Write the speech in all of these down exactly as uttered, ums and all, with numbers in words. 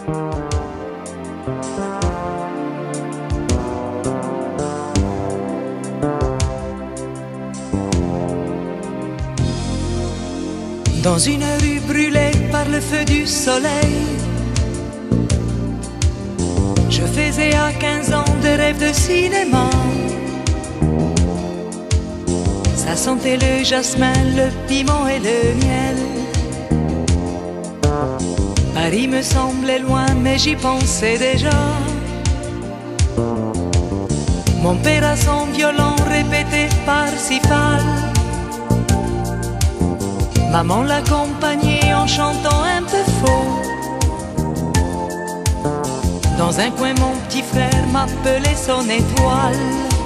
Dans une rue brûlée par le feu du soleil, je faisais à quinze ans des rêves de cinéma. Ça sentait le jasmin, le piment et le miel. Paris me semblait loin, mais j'y pensais déjà. Mon père à son violon répétait Parsifal. Maman l'accompagnait en chantant un peu faux. Dans un coin mon petit frère m'appelait son étoile.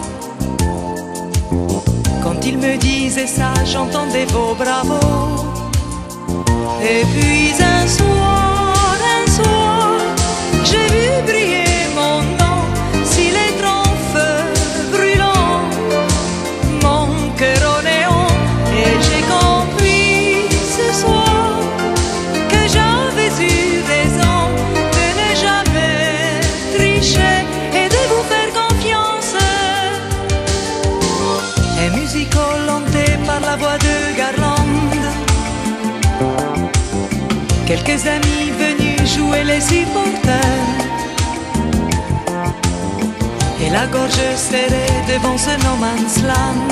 Quand il me disait ça, j'entendais vos bravos. Et puis un soir, un soir, j'ai vu briller mon nom, s'il est en feu brûlant, mon cœur au néon. Et j'ai compris ce soir que j'avais eu raison de ne jamais tricher et de vous faire confiance. Un musical hanté par la voix de Garland, quelques amis venus jouer les supporters, et la gorge serrée devant ce no man's land.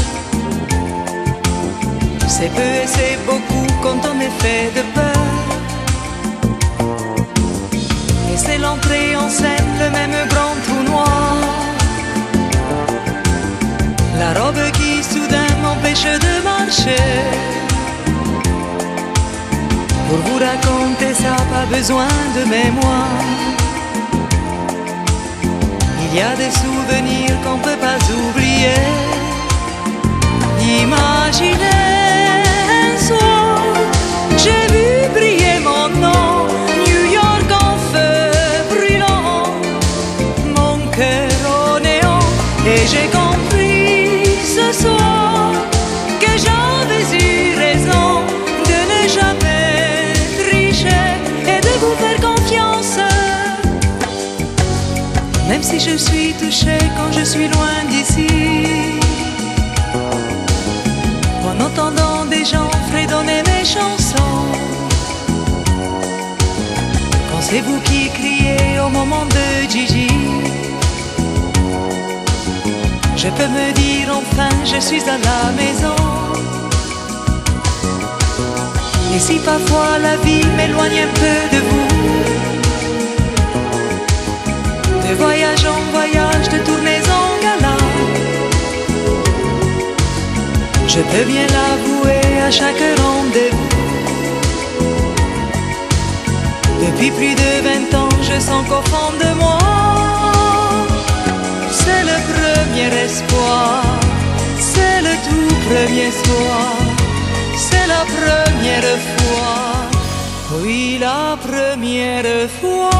C'est peu et c'est beaucoup quand on est fait de peur. Et c'est l'entrée en scène, le même grand trou noir, la robe qui soudain m'empêche de marcher. Pour vous raconter ça, pas besoin de mémoire. Il y a des souvenirs qu'on peut pas oublier. Imaginez un soir, j'ai vu briller mon nom, New York en feu brûlant, mon cœur au néon. Et j'ai compris ce soir que j'avais eu raison de ne jamais tricher et de vous faire confiance. Même si je suis touchée quand je suis loin d'ici, en entendant des gens fredonner mes chansons, quand c'est vous qui criez au moment de Gigi, je peux me dire enfin je suis à la maison. Et si parfois la vie m'éloigne un peu de vous, de voyage en voyage, de tournée en gala, je peux bien l'avouer à chaque rendez-vous. Depuis plus de vingt ans, je sens qu'au fond de moi, c'est le premier espoir, c'est le tout premier soir, c'est la première fois, oui la première fois.